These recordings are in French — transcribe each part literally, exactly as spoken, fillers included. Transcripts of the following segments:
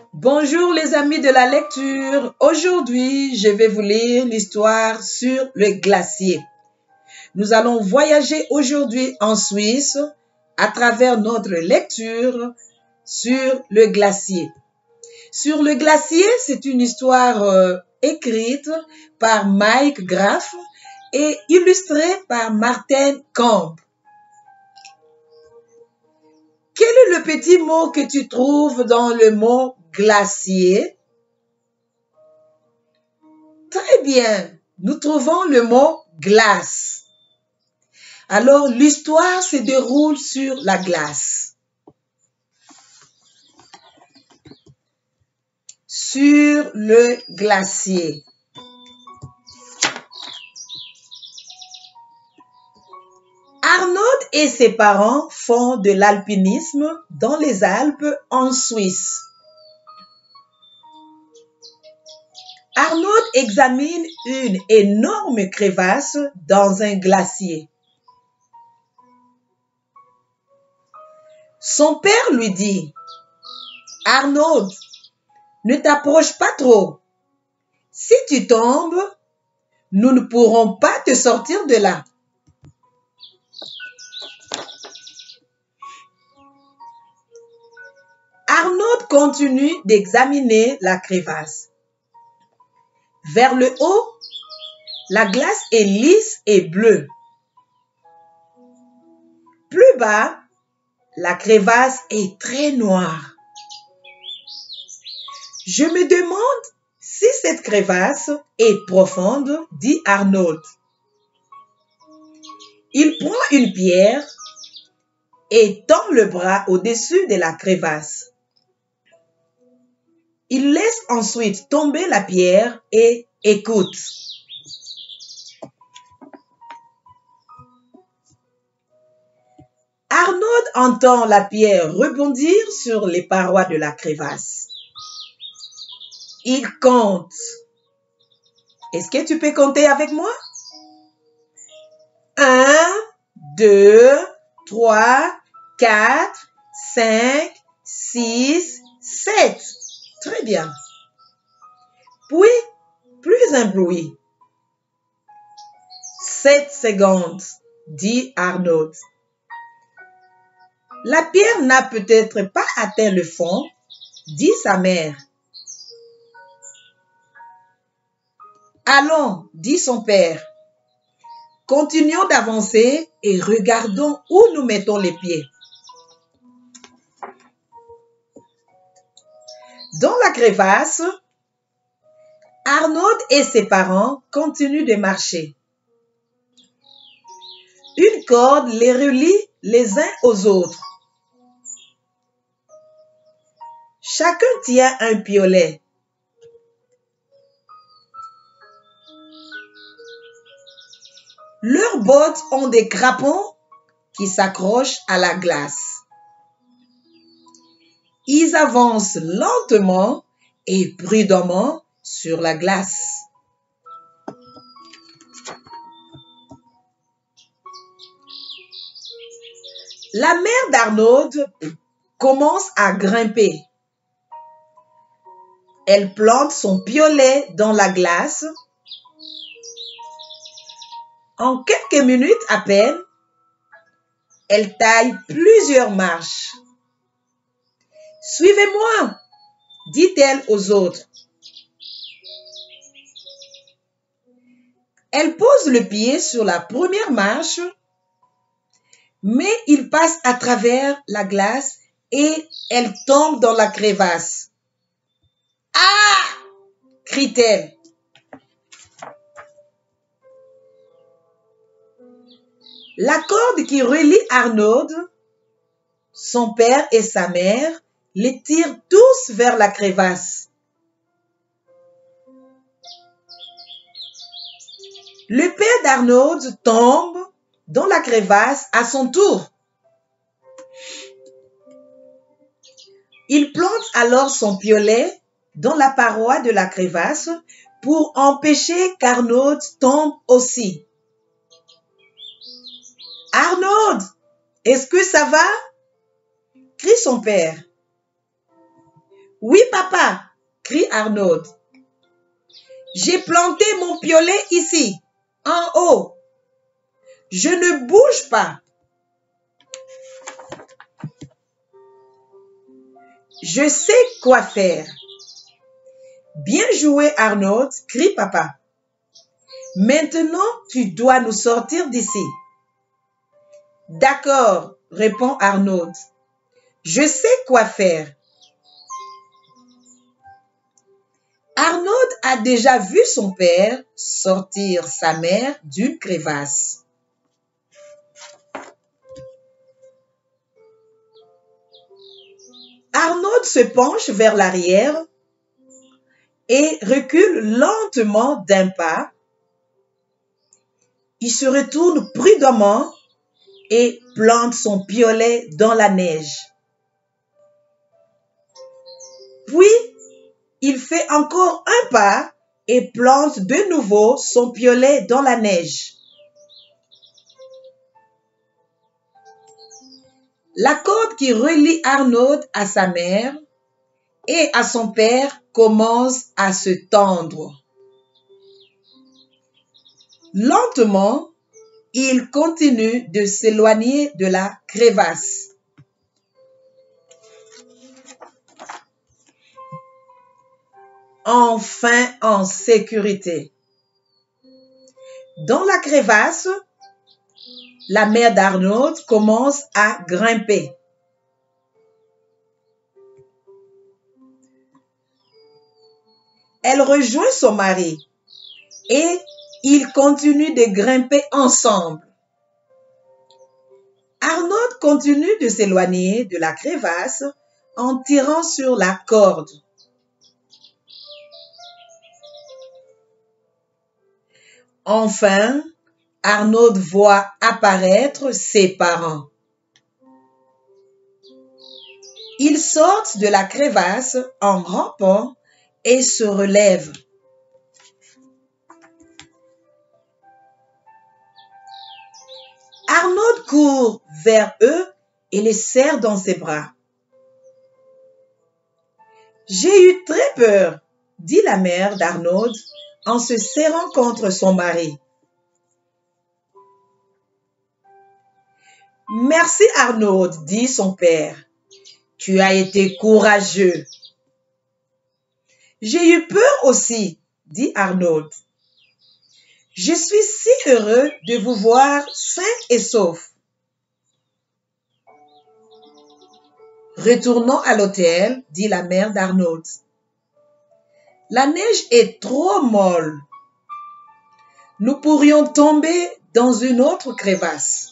Bonjour les amis de la lecture. Aujourd'hui, je vais vous lire l'histoire sur le glacier. Nous allons voyager aujourd'hui en Suisse à travers notre lecture sur le glacier. Sur le glacier, c'est une histoire euh, écrite par Mike Graff et illustrée par Martin Kamp. Quel est le petit mot que tu trouves dans le mot glacier? Très bien, nous trouvons le mot glace. Alors, l'histoire se déroule sur la glace. Sur le glacier. Arnaud et ses parents font de l'alpinisme dans les Alpes en Suisse. Arnaud examine une énorme crevasse dans un glacier. Son père lui dit, « Arnaud, ne t'approche pas trop. Si tu tombes, nous ne pourrons pas te sortir de là. » Arnaud continue d'examiner la crevasse. Vers le haut, la glace est lisse et bleue. Plus bas, la crevasse est très noire. Je me demande si cette crevasse est profonde, dit Arnaud. Il prend une pierre et tend le bras au-dessus de la crevasse. Il laisse ensuite tomber la pierre et écoute. Arnaud entend la pierre rebondir sur les parois de la crevasse. Il compte. Est-ce que tu peux compter avec moi? Un, deux, trois, quatre, cinq, six, sept. Très bien. Puis, plus un bruit. Sept secondes, dit Arnaud. La pierre n'a peut-être pas atteint le fond, dit sa mère. Allons, dit son père. Continuons d'avancer et regardons où nous mettons les pieds. Dans la crevasse, Arnaud et ses parents continuent de marcher. Une corde les relie les uns aux autres. Chacun tient un piolet. Leurs bottes ont des crampons qui s'accrochent à la glace. Ils avancent lentement et prudemment sur la glace. La mère d'Arnaud commence à grimper. Elle plante son piolet dans la glace. En quelques minutes à peine, elle taille plusieurs marches. « Suivez-moi » dit-elle aux autres. Elle pose le pied sur la première marche, mais il passe à travers la glace et elle tombe dans la crevasse. « Ah !» crie-t-elle. La corde qui relie Arnaud, son père et sa mère les tirent tous vers la crevasse. Le père d'Arnaud tombe dans la crevasse à son tour. Il plante alors son piolet dans la paroi de la crevasse pour empêcher qu'Arnaud tombe aussi. « Arnaud, est-ce que ça va ?» crie son père. Oui, papa, crie Arnaud. J'ai planté mon piolet ici, en haut. Je ne bouge pas. Je sais quoi faire. Bien joué, Arnaud, crie papa. Maintenant, tu dois nous sortir d'ici. D'accord, répond Arnaud. Je sais quoi faire. Arnaud a déjà vu son père sortir sa mère d'une crevasse. Arnaud se penche vers l'arrière et recule lentement d'un pas. Il se retourne prudemment et plante son piolet dans la neige. Puis, il fait encore un pas et plante de nouveau son piolet dans la neige. La corde qui relie Arnaud à sa mère et à son père commence à se tendre. Lentement, il continue de s'éloigner de la crevasse. Enfin en sécurité. Dans la crevasse, la mère d'Arnaud commence à grimper. Elle rejoint son mari et ils continuent de grimper ensemble. Arnaud continue de s'éloigner de la crevasse en tirant sur la corde. Enfin, Arnaud voit apparaître ses parents. Ils sortent de la crevasse en rampant et se relèvent. Arnaud court vers eux et les serre dans ses bras. J'ai eu très peur, dit la mère d'Arnaud en se serrant contre son mari. Merci Arnaud, dit son père. Tu as été courageux. J'ai eu peur aussi, dit Arnaud. Je suis si heureux de vous voir sains et saufs. Retournons à l'hôtel, dit la mère d'Arnaud. La neige est trop molle. Nous pourrions tomber dans une autre crevasse.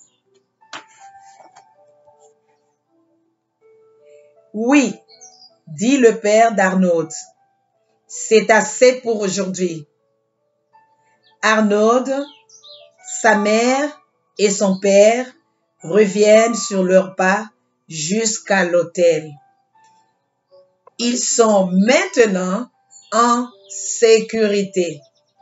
Oui, dit le père d'Arnaud. C'est assez pour aujourd'hui. Arnaud, sa mère et son père reviennent sur leurs pas jusqu'à l'hôtel. Ils sont maintenant en sécurité.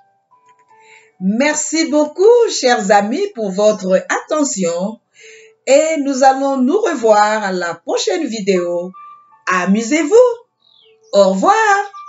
Merci beaucoup, chers amis, pour votre attention et nous allons nous revoir à la prochaine vidéo. Amusez-vous. Au revoir.